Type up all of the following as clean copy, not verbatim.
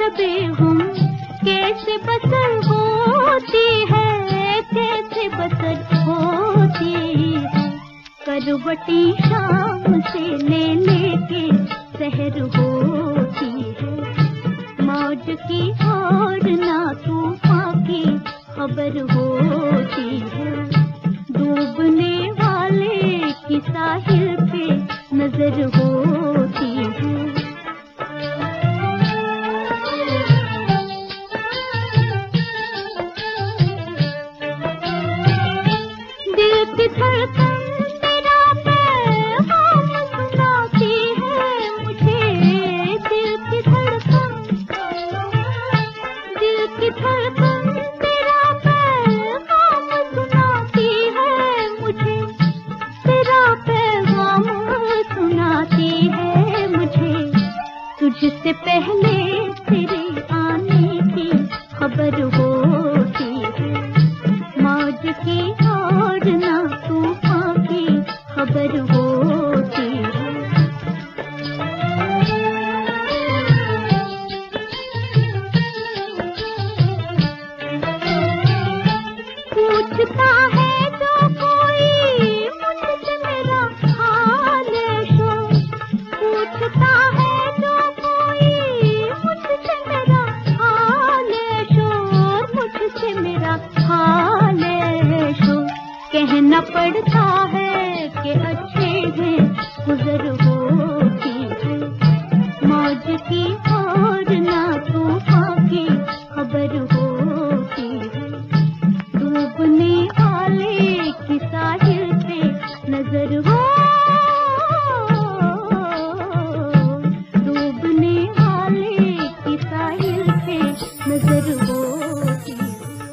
बेगम कैसे बसर होती है, कैसे बसर होती है। करवटी शाम से ले लेके सहर होती है। मौज की और ना तूफान की खबर होती है। डूबने वाले की साहिल पे नजर होती है। दिल की धड़कन तेरा पैगाम सुनाती है मुझे। दिल की धड़कन तेरा पैगाम सुनाती है मुझे। तेरा पैगाम सुनाती है मुझे। तुझसे पहले तेरे आने की खबर होती है। मौज की और ना तूफान की खबर होती है। पूछता है जो कोई मुझसे मेरा हाल शो। पूछता है जो कोई मुझसे मेरा हाल शो। मुझसे मेरा हाल शो। कहना पड़ता है कि अच्छे हैं गुजर होती है। मौज की और ना तूफान की खबर होती है। डूबने वाले की साहिल पे नजर हो। डूबने वाले की साहिल पे नजर होती है।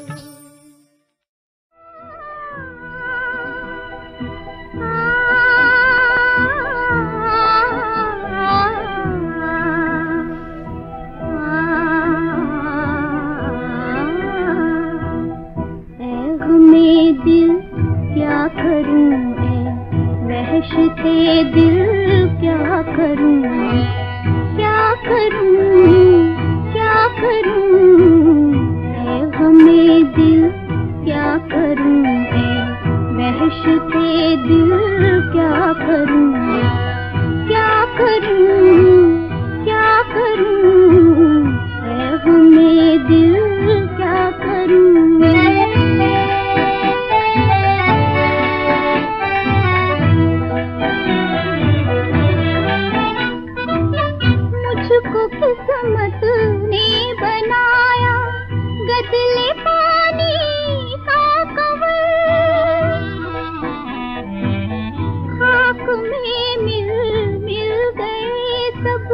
वहशते दिल क्या करूं, क्या करूं, क्या करूं। ऐ गमे दिल क्या करूं, वहशते दिल क्या करूं, क्या करूं, क्या करूं। ऐ गमे दिल क्या करूं। किस्मत ने बनाया गदले पानी का कंवल। खाक में मिल मिल गए सब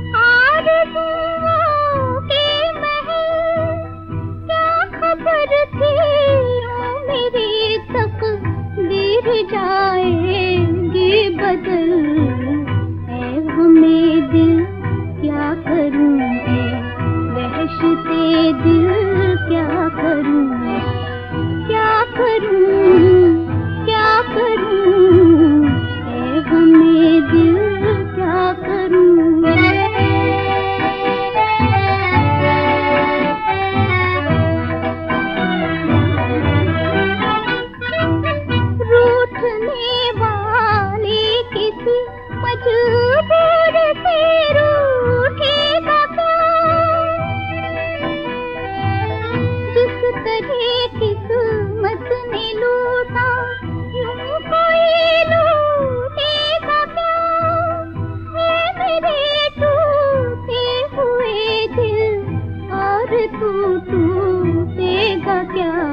आरज़ुओं के महल। क्या खबर थी मेरी तकदीर जाएगी बदल। ऐ हमें दिल क्या करूं, वहशते दिल क्या करूं, क्या करूं, क्या करूं। ऐ गमे दिल क्या करूं। रूठने वाले किसी मजबूर से रूठेगा क्या। जिस तरह किस्मत ने लूटा यूं कोई लूटेगा क्या। है मेरे टूटे हुए दिल और तू टूटेगा क्या।